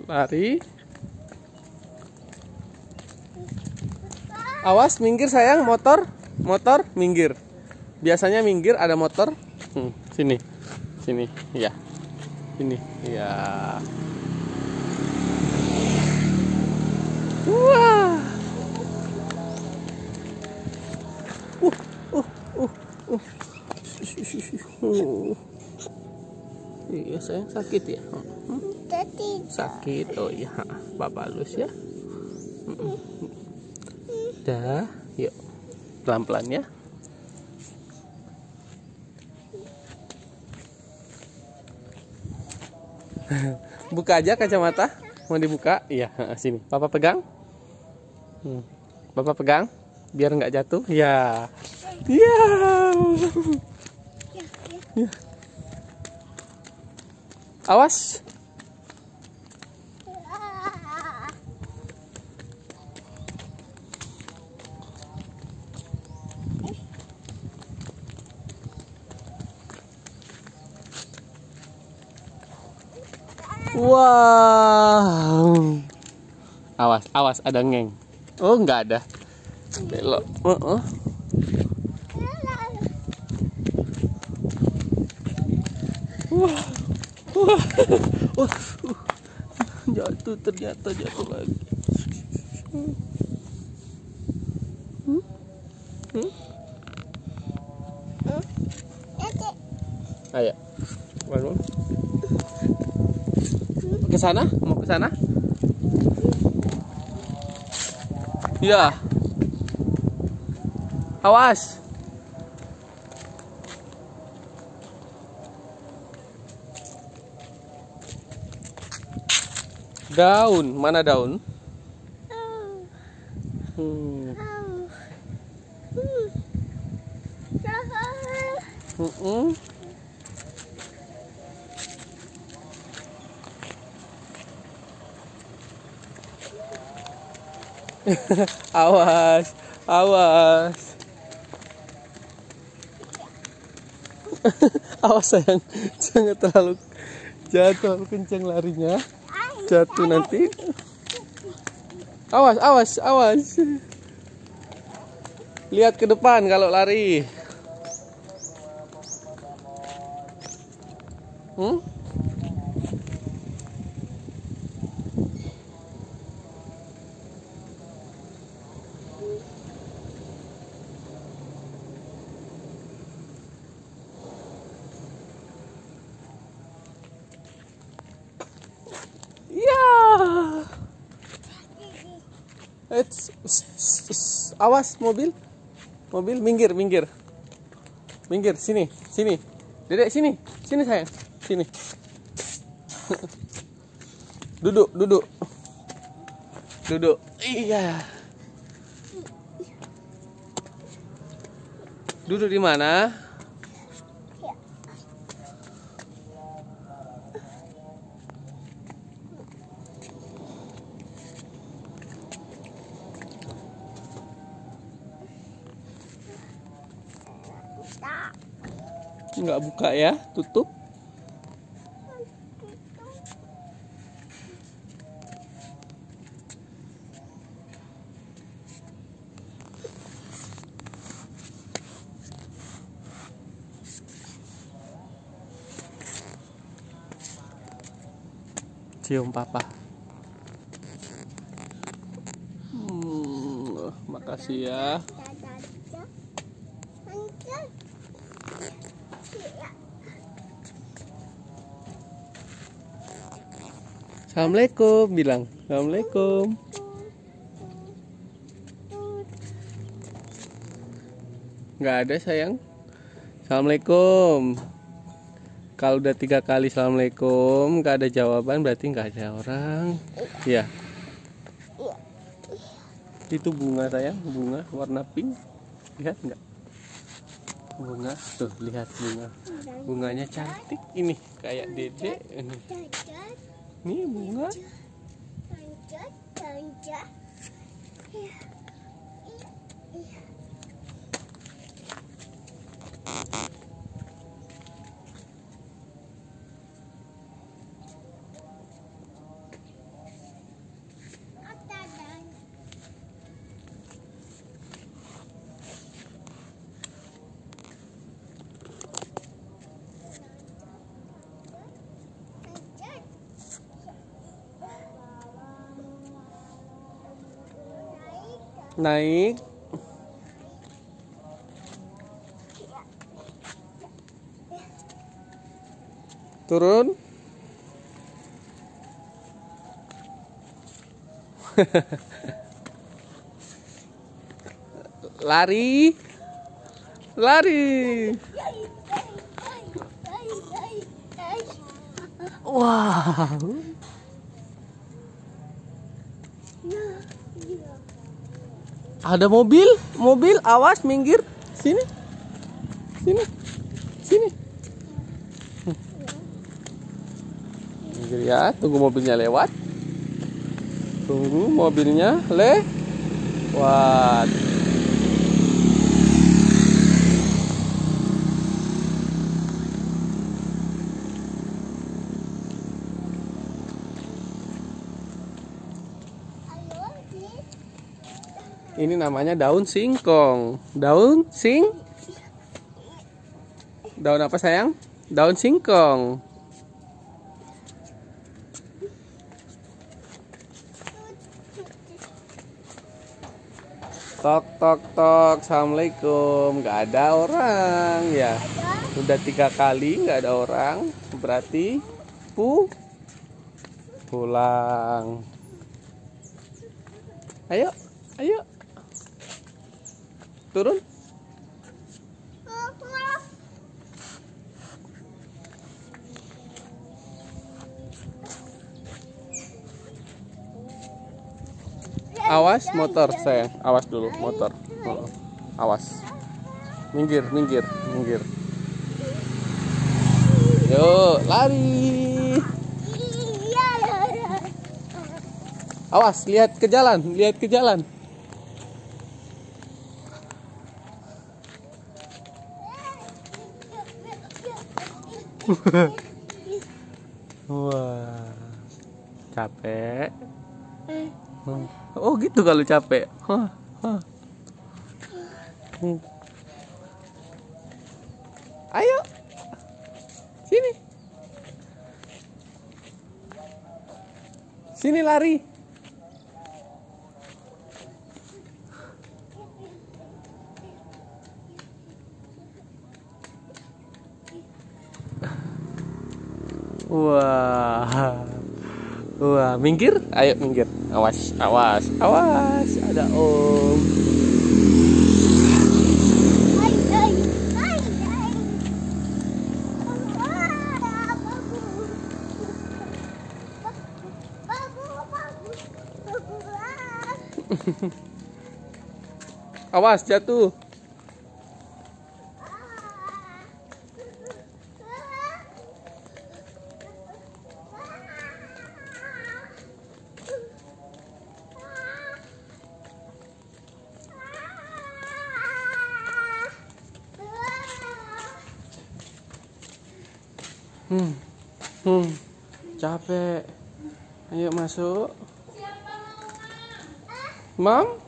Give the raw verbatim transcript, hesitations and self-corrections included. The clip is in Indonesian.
Lari. Awas, minggir sayang, motor. Motor, minggir. Biasanya minggir ada motor. Hmm, sini. Sini, ya. Sini, ya. Wah. Uh, uh, uh, uh. Uh. Iya sayang, sakit ya? Hmm? Sakit, oh iya. Papa halus ya. Dah, yuk pelan-pelan ya. Buka aja kacamata. Mau dibuka? Iya, sini. Papa pegang. Hmm. Papa pegang, biar nggak jatuh. Ya, ya. Ya. Awas. Wow. Awas, awas ada ngeng. Oh, nggak ada. Belok. Uh -uh. Wah. Wah. Wah. Jatuh, ternyata jatuh lagi. Hmm? Hmm? Ayo. Bangun. Ke sana? Mau ke sana? Iya. Awas. Daun, mana daun? Hmm. Uh -uh. Awas, awas. Awas sayang, jangan terlalu jangan terlalu kencang larinya. Jatuh nanti. Awas, awas, awas. Lihat ke depan kalau lari. Hmm? It's, awas mobil, mobil minggir, minggir, minggir, sini, sini, dedek sini, sini sayang, sini, duduk, duduk, duduk, iya, duduk di mana? Nggak buka ya, tutup. Cium papa. Hmm, makasih ya. Assalamualaikum, bilang. Assalamualaikum. Nggak ada sayang. Assalamualaikum. Kalau udah tiga kali assalamualaikum nggak ada jawaban berarti nggak ada orang. Ya. Itu bunga sayang, bunga warna pink. Lihat nggak? Bunga tuh, lihat bunga. Bunganya cantik ini kayak Dede ini. Nih bunga. Naik. Turun. Lari. Lari. Wow. Ada mobil, mobil, awas minggir. Sini. Sini. Sini. Minggir ya, tunggu mobilnya lewat. Tunggu mobilnya lewat. Ini namanya daun singkong. Daun sing. Daun apa sayang? Daun singkong. Tok tok tok. Assalamualaikum. Gak ada orang ya. Udah tiga kali nggak ada orang. Berarti pu pulang. Ayo, ayo. Turun. Awas motor sayang, awas dulu motor. Awas. Minggir, minggir, minggir. Yuk, lari. Awas, lihat ke jalan, lihat ke jalan. Wah, capek. Oh gitu kalau capek. Huh, huh. Hmm. Ayo, sini, sini lari. Wah, wah, minggir, ayo minggir, awas, awas, awas, ada om. Awas jatuh. Hmm, hmm, capek. Ayo masuk. Mam.